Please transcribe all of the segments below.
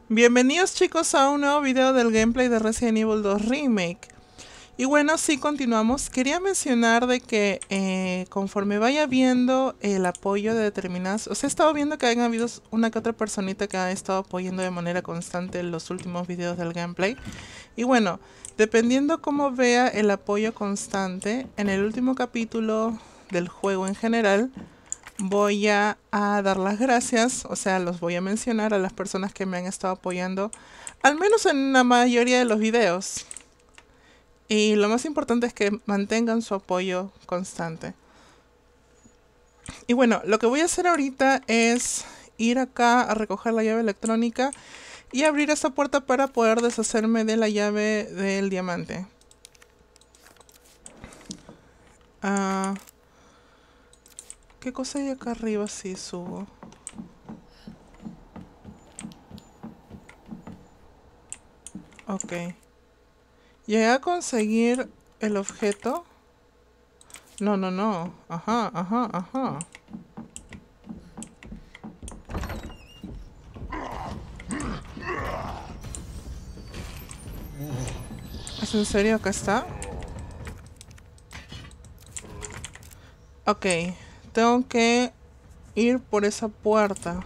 Bienvenidos chicos a un nuevo video del gameplay de Resident Evil 2 Remake. Y bueno, sí, continuamos. Quería mencionar de que conforme vaya viendo el apoyo de determinadas... O sea, he estado viendo que han habido una que otra personita que ha estado apoyando de manera constante en los últimos videos del gameplay. Y bueno, dependiendo cómo vea el apoyo constante, en el último capítulo del juego en general... voy a dar las gracias, o sea, los voy a mencionar a las personas que me han estado apoyando, al menos en la mayoría de los videos. Y lo más importante es que mantengan su apoyo constante. Y bueno, lo que voy a hacer ahorita es ir acá a recoger la llave electrónica y abrir esta puerta para poder deshacerme de la llave del diamante. ¿Qué cosa hay acá arriba si subo? Ok. Llegué a conseguir el objeto. No, no, no. Ajá, ajá, ajá. ¿Es en serio? ¿Acá está? Ok. Tengo que ir por esa puerta.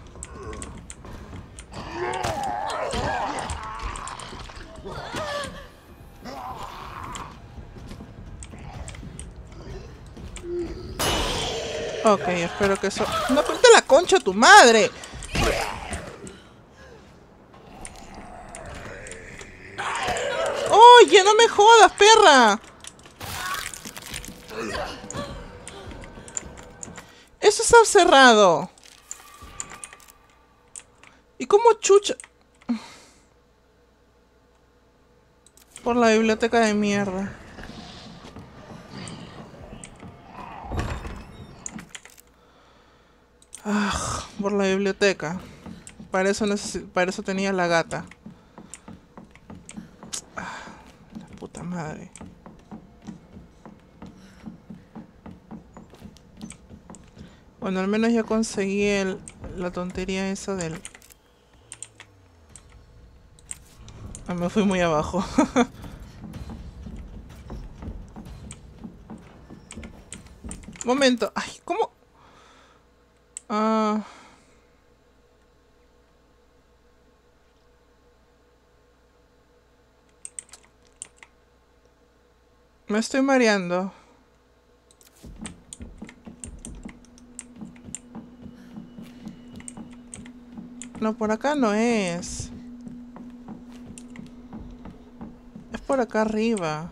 Ok, espero que eso... ¡No, ponte la concha a tu madre! ¡Oye, no me jodas, perra! Eso está cerrado. ¿Y cómo chucha? Por la biblioteca de mierda. Ah, por la biblioteca. Para eso tenía la gata. Ah, la puta madre. Bueno, al menos ya conseguí la tontería esa del... Ah, me fui muy abajo. Momento. Ay, ¿cómo? Ah... Me estoy mareando. No, por acá no es. Es por acá arriba.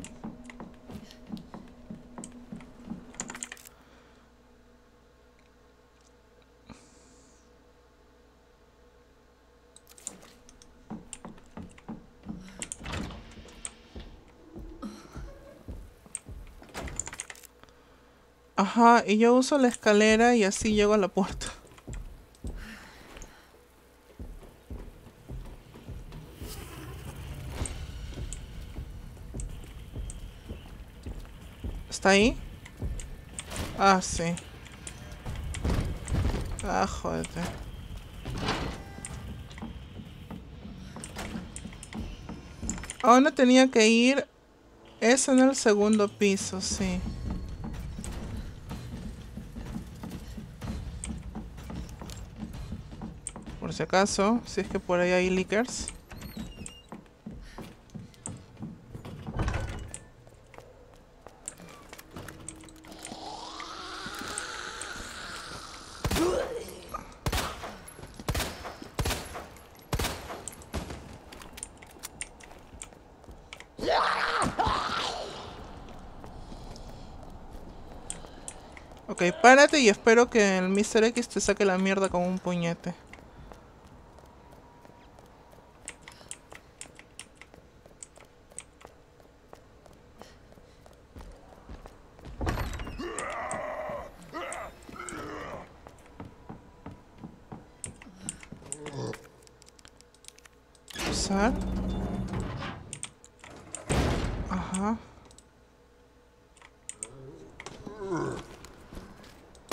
Ajá, y yo uso la escalera y así llego a la puerta. ¿Está ahí? Ah, sí. Ah, jódete. Ahora tenía que ir... Es en el segundo piso, sí. Por si acaso, si es que por ahí hay leakers. Ok, párate y espero que el Mr. X te saque la mierda con un puñete. Usar. Ajá.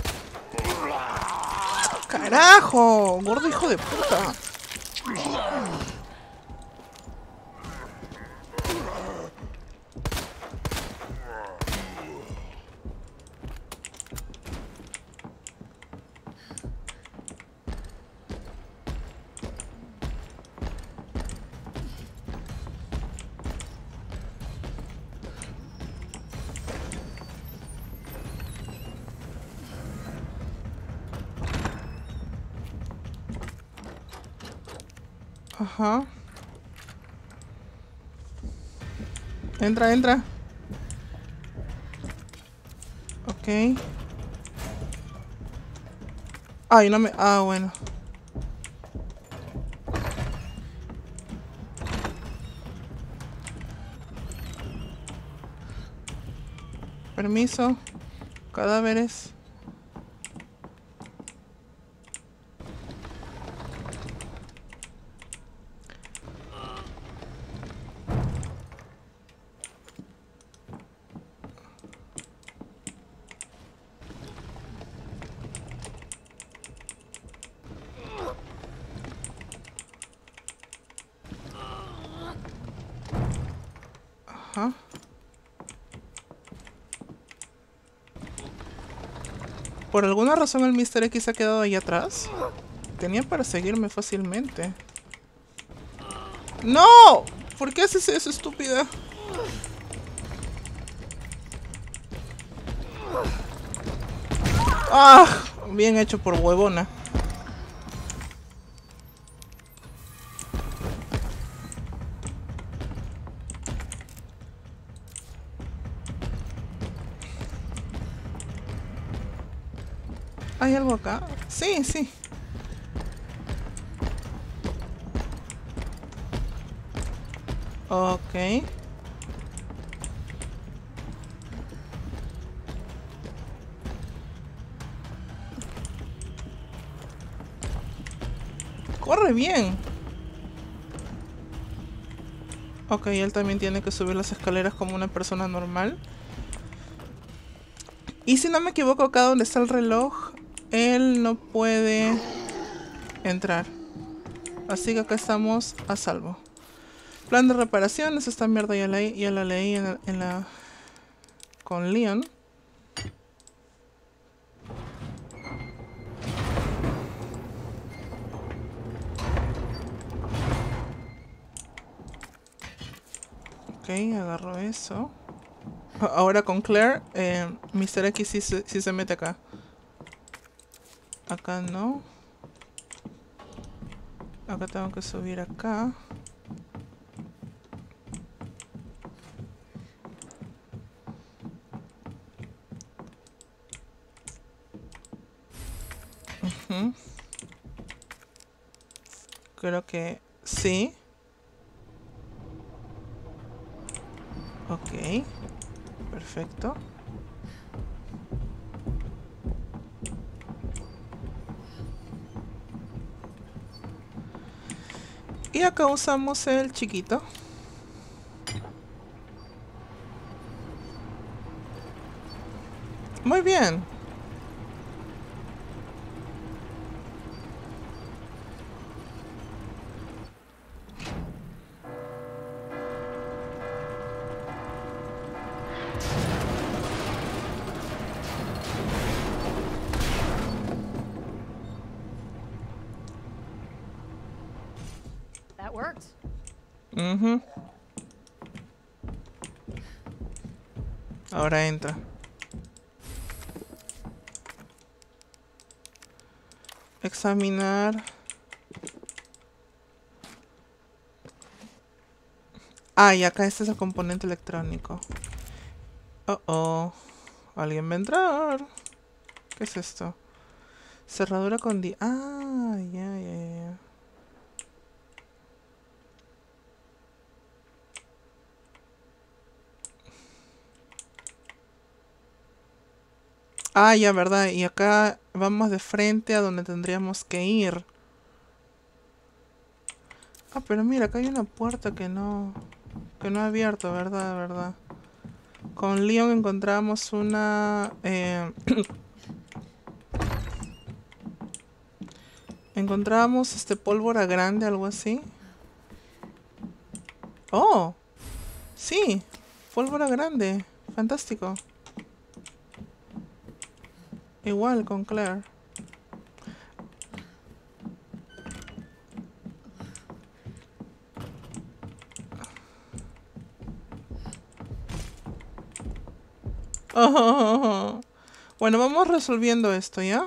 ¡Carajo! ¡Gordo hijo de puta! Ajá. Entra, entra. Ok. Ay, no me... Ah, bueno. Permiso. Cadáveres. Ajá. Por alguna razón el Mr. X ha quedado ahí atrás. Tenía para seguirme fácilmente. ¡No! ¿Por qué haces eso, estúpida? ¡Ah! Bien hecho por huevona. ¿Hay algo acá? Sí, sí. Ok. Corre bien. Ok, él también tiene que subir las escaleras como una persona normal. Y si no me equivoco, acá donde está el reloj, él no puede entrar. Así que acá estamos a salvo. Plan de reparaciones, esta mierda ya la leí en la con Leon. Ok, agarro eso. Ahora con Claire, Mr. X sí se mete acá. Acá no. Acá tengo que subir acá. Creo que sí. Ok. Perfecto. Y acá usamos el chiquito. Muy bien. That worked. Ahora entra. Examinar. Ah, y acá este es el componente electrónico. Oh. Alguien va a entrar. ¿Qué es esto? Cerradura con Ah, ya. Ah, ya, verdad. Y acá vamos de frente a donde tendríamos que ir. Ah, pero mira, acá hay una puerta que no he abierto, verdad. Con Leon encontramos una... encontramos pólvora grande, algo así. Oh, sí, pólvora grande. Fantástico. Igual con Claire. Oh. Bueno, vamos resolviendo esto, ¿ya?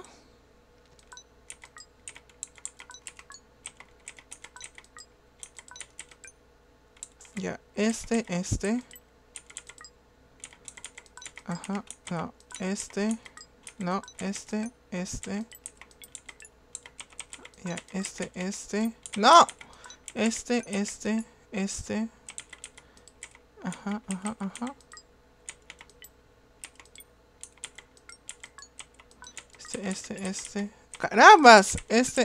Ya, este. Ajá, no, no, ya, no, ajá, carambas,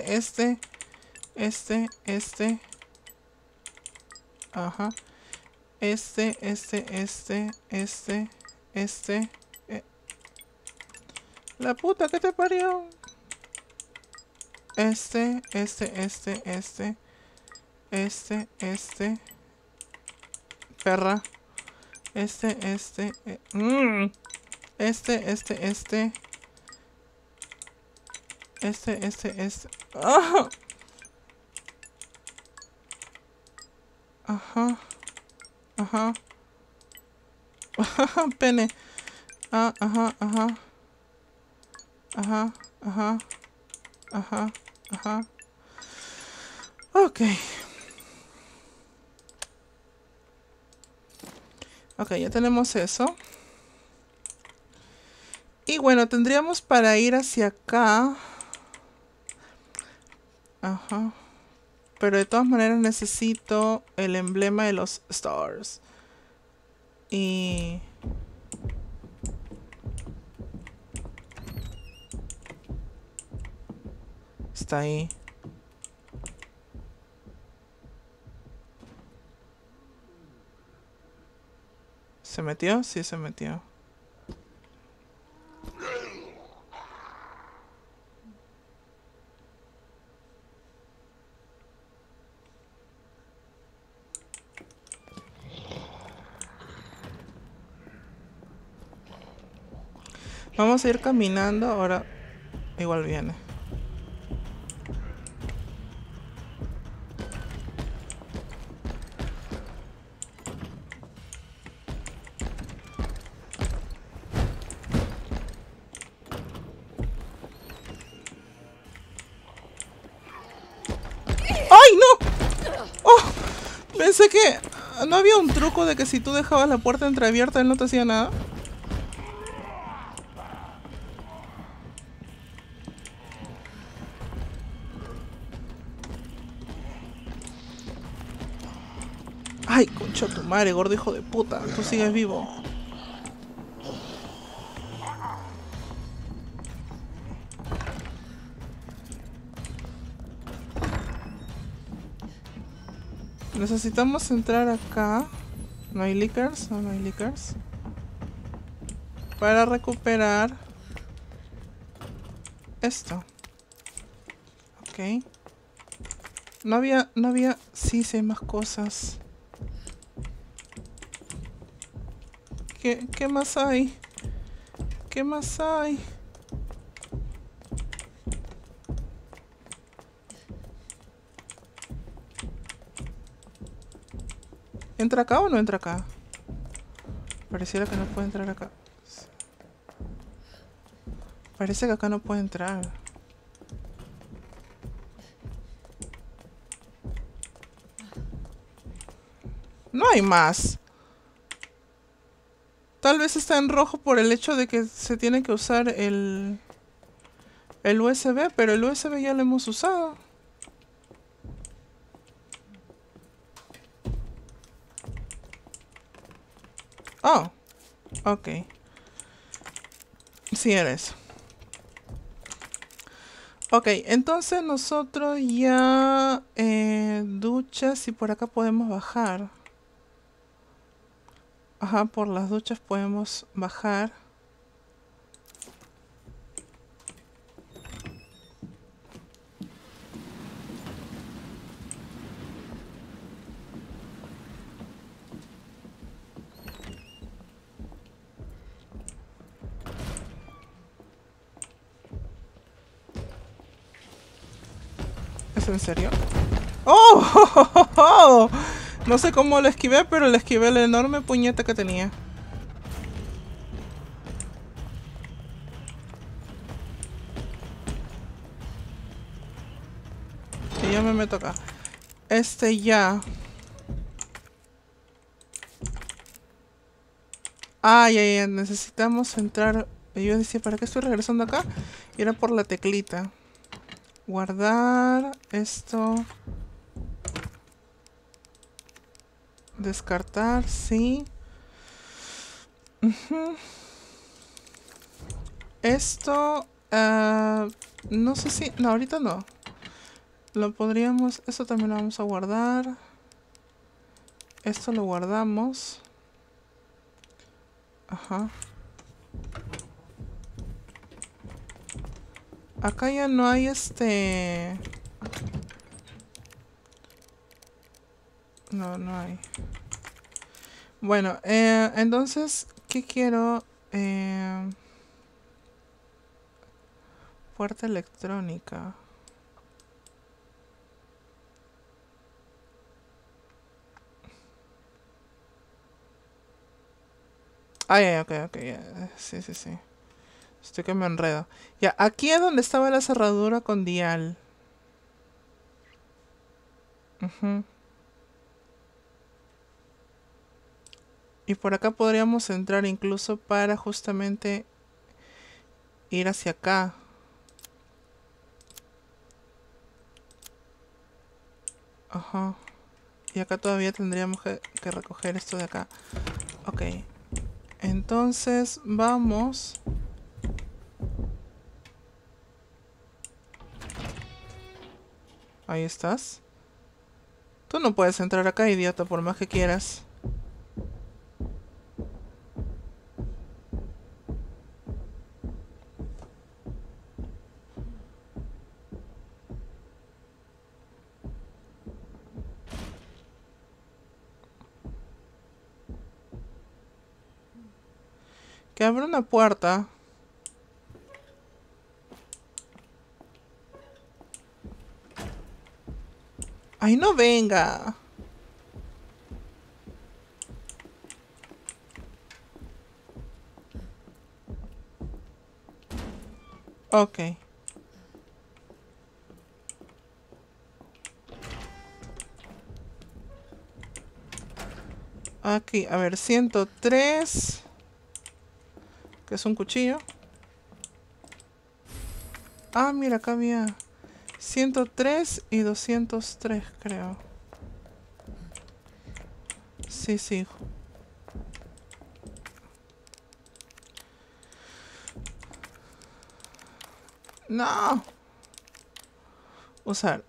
ajá, eh, la puta que te parió. Perra. Ah, ajá, ajá, pene. Ah, ajá, ajá, ajá, ajá, ajá, ajá. Ok. Ok, ya tenemos eso. Y bueno, tendríamos para ir hacia acá. Ajá. Pero de todas maneras necesito el emblema de los stars. Y... está ahí. ¿Se metió? Sí, se metió. Vamos a ir caminando. Ahora igual viene. ¡Ay, no! ¡Oh! Pensé que no había un truco de que si tú dejabas la puerta entreabierta él no te hacía nada. Ay, concha tu madre, gordo hijo de puta. Tú sigues vivo. Necesitamos entrar acá. ¿No hay lickers? No, no hay lickers. Para recuperar esto. Ok. No había... Sí, sí hay más cosas. ¿Qué más hay? ¿Qué más hay? ¿Entra acá o no entra acá? Pareciera que no puede entrar acá. Parece que acá no puede entrar. No hay más. Tal vez está en rojo por el hecho de que se tiene que usar el USB, pero el USB ya lo hemos usado. Oh, ok. Sí eres. Ok, entonces nosotros ya duchas y por acá podemos bajar. Ajá, por las duchas podemos bajar. ¿Es en serio? ¡Oh! ¡Oh, oh, oh! No sé cómo lo esquivé, pero le esquivé la enorme puñeta que tenía. Y ya me meto acá. Ya. Ah, ya, necesitamos entrar. Yo decía, ¿para qué estoy regresando acá? Y era por la teclita. Guardar esto. Descartar, sí. Esto, no sé si... No, ahorita no. Lo podríamos... Esto también lo vamos a guardar. Esto lo guardamos. Ajá. Acá ya no hay No, no hay. Bueno, entonces, ¿qué quiero? Puerta electrónica. Ah, ya, ok, ok, ya. Sí, sí, sí. Estoy que me enredo. Ya, aquí es donde estaba la cerradura con dial. Ujú. Y por acá podríamos entrar incluso para justamente ir hacia acá. Ajá. Y acá todavía tendríamos que recoger esto de acá. Ok. Entonces, vamos. Ahí estás. Tú no puedes entrar acá, idiota, por más que quieras. Que abre una puerta. ¡Ay, no venga! Ok. Aquí, a ver, 103. Que es un cuchillo. Ah, mira, acá había 103 y 203, creo. Sí, sí. No. Usar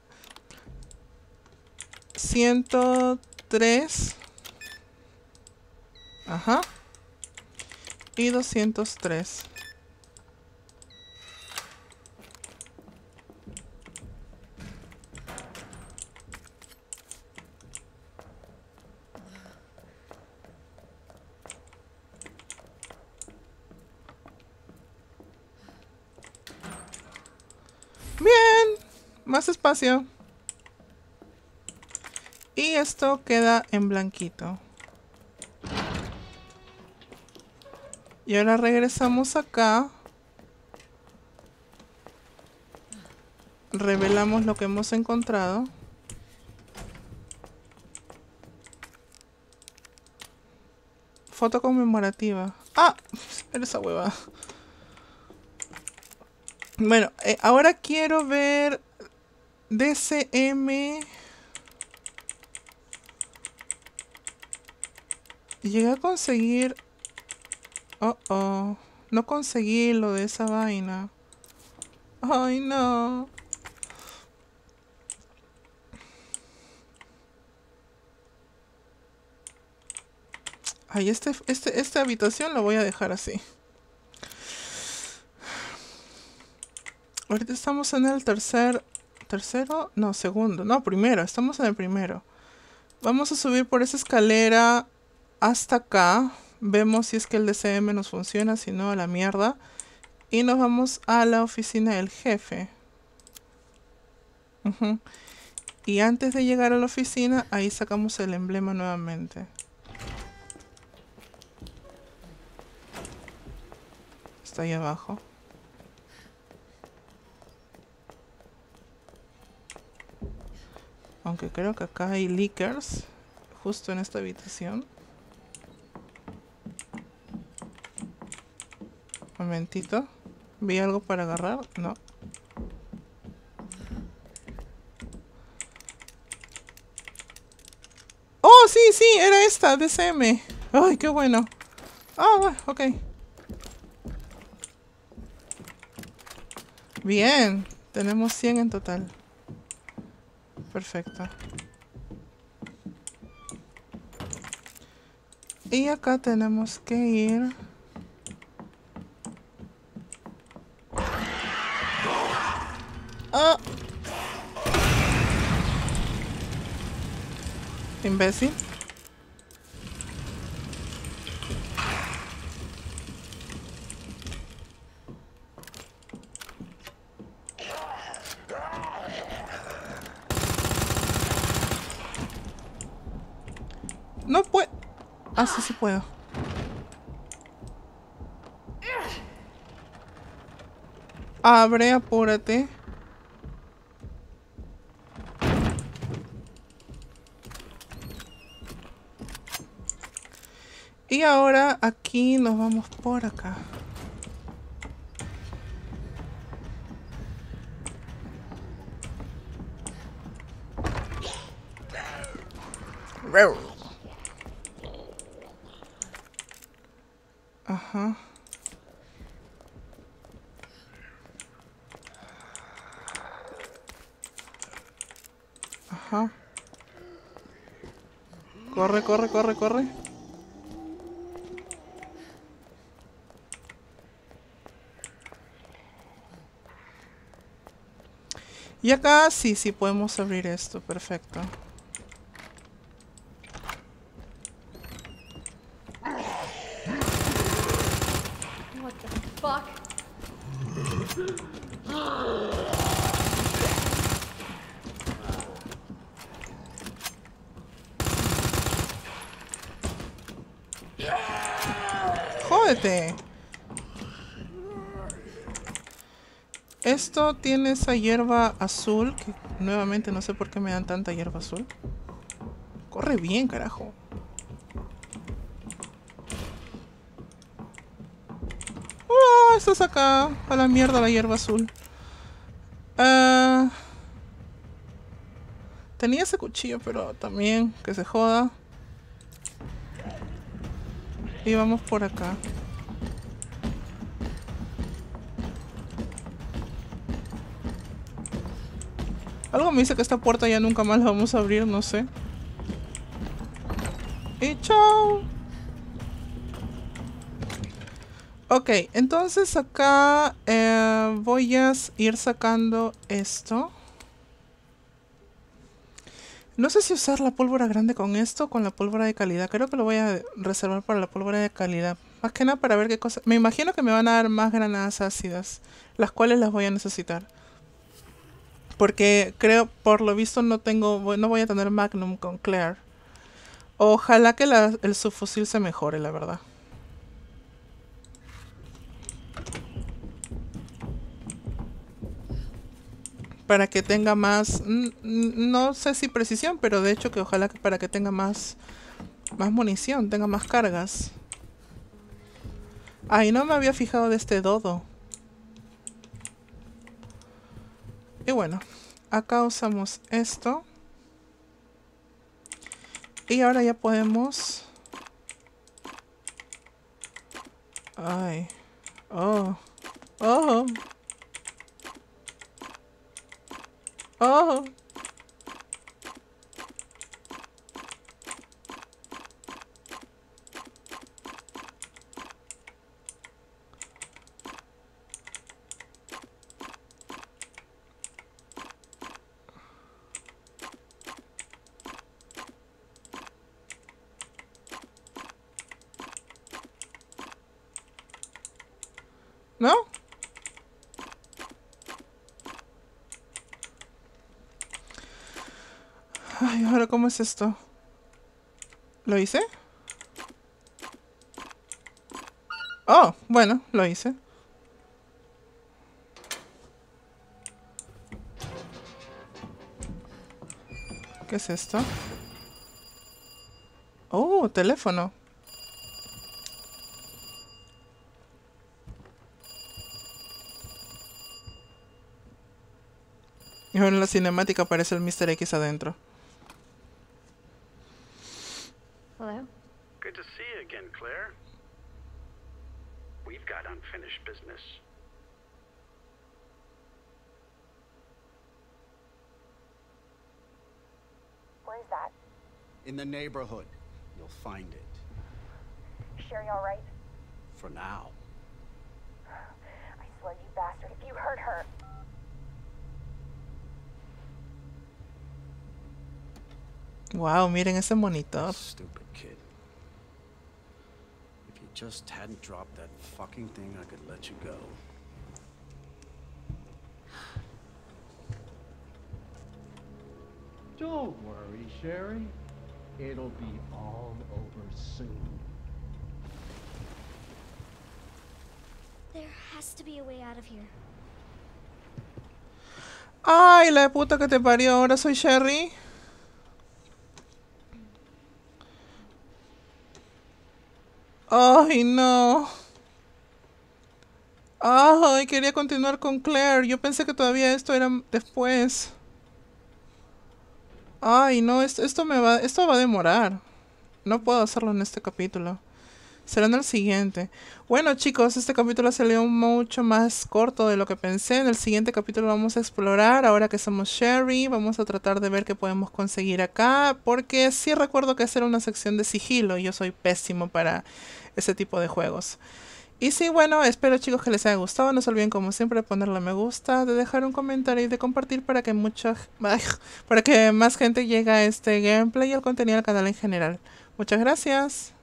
103. Ajá. Y 203. Bien. Más espacio. Y esto queda en blanquito. Y ahora regresamos acá. Revelamos lo que hemos encontrado. Foto conmemorativa. Ah, era esa hueva. Bueno, ahora quiero ver DCM. Llegué a conseguir... Oh, oh. No conseguí lo de esa vaina. Ay, no. Ay, esta habitación la voy a dejar así. Ahorita estamos en el tercero, no, segundo, no, primero, estamos en el primero. Vamos a subir por esa escalera hasta acá. Vemos si es que el DCM nos funciona, si no, a la mierda. Y nos vamos a la oficina del jefe. Y antes de llegar a la oficina, ahí sacamos el emblema nuevamente. Está ahí abajo. Aunque creo que acá hay leakers. Justo en esta habitación. Momentito. ¿Vi algo para agarrar? No. ¡Oh, sí, sí! Era esta, DCM. ¡Ay, qué bueno! Ah, bueno, ok. Bien. Tenemos 100 en total. Perfecto. Y acá tenemos que ir... ¡Ah! Imbécil. No puedo... Ah, sí, sí puedo. Abre, apúrate. Y ahora aquí nos vamos por acá. Ajá. Ajá. Corre, corre, corre, corre. Y acá sí, sí podemos abrir esto. Perfecto. What the fuck? ¡Jódete! Esto tiene esa hierba azul, que nuevamente no sé por qué me dan tanta hierba azul. Corre bien, carajo. ¡Oh! Estás acá. A la mierda la hierba azul. Tenía ese cuchillo, pero también que se joda. Y vamos por acá. Algo me dice que esta puerta ya nunca más la vamos a abrir, no sé. Y chao. Ok, entonces acá voy a ir sacando esto. No sé si usar la pólvora grande con esto o con la pólvora de calidad. Creo que lo voy a reservar para la pólvora de calidad. Más que nada para ver qué cosa... Me imagino que me van a dar más granadas ácidas, las cuales las voy a necesitar. Porque creo, por lo visto, no voy a tener Magnum con Claire. Ojalá que el subfusil se mejore, la verdad. Para que tenga más... No sé si precisión, pero de hecho que ojalá que para que tenga más munición, tenga más cargas. Ay, no me había fijado de este dodo. Y bueno, acá usamos esto. Y ahora ya podemos... Ay. Oh. Oh. Oh. ¿No? Ay, ahora ¿cómo es esto? ¿Lo hice? Oh, bueno, lo hice. ¿Qué es esto? Oh, teléfono. cinemática aparece el Mr. X adentro. Hello? Good to see you again, Claire. We've got unfinished business. Where's that? In the neighborhood. You'll find it. Sherry all right? For now. I swear, you bastard, if you hurt her... Wow, miren ese monitor. Stupid kid. If you just hadn't dropped that fucking thing, I could let you go. Don't worry, Sherry. It'll be all over soon. There has to be a way out of here. Ay, la puta que te parió, ahora soy Sherry. Ay, no. Ay, quería continuar con Claire. Yo pensé que todavía esto era después. Ay, no, esto va a demorar. No puedo hacerlo en este capítulo. Será en el siguiente. Bueno, chicos, este capítulo salió mucho más corto de lo que pensé. En el siguiente capítulo vamos a explorar. Ahora que somos Sherry, vamos a tratar de ver qué podemos conseguir acá. Porque sí recuerdo que hacer una sección de sigilo. Yo soy pésimo para ese tipo de juegos. Y sí, bueno, espero, chicos, que les haya gustado. No se olviden, como siempre, de ponerle me gusta, de dejar un comentario y de compartir para que para que más gente llegue a este gameplay y al contenido del canal en general. Muchas gracias.